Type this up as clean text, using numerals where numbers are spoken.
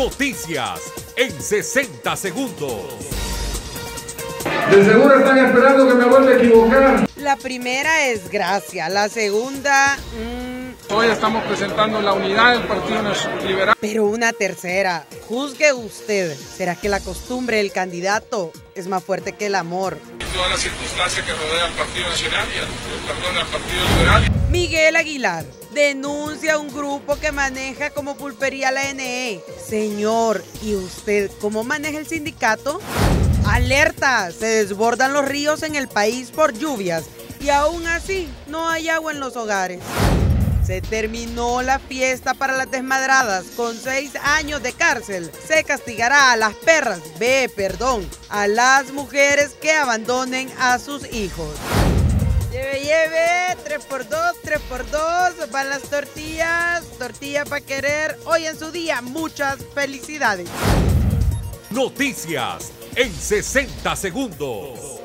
Noticias en 60 segundos. De seguro están esperando que me vuelva a equivocar. La primera es Gracia, la segunda... Hoy estamos presentando la unidad del Partido Liberal. Pero una tercera, juzgue usted. ¿Será que la costumbre del candidato es más fuerte que el amor? Todas las circunstancias que rodean al Partido Nacional y al Partido Liberal. Miguel Aguilar denuncia a un grupo que maneja como pulpería la NE. Señor, ¿y usted cómo maneja el sindicato? ¡Alerta! Se desbordan los ríos en el país por lluvias y aún así no hay agua en los hogares. Se terminó la fiesta para las desmadradas con 6 años de cárcel. Se castigará a las perras, a las mujeres que abandonen a sus hijos. Lleve, 3x2, 3x2, van las tortillas, tortilla para querer. Hoy en su día, muchas felicidades. Noticias en 60 segundos.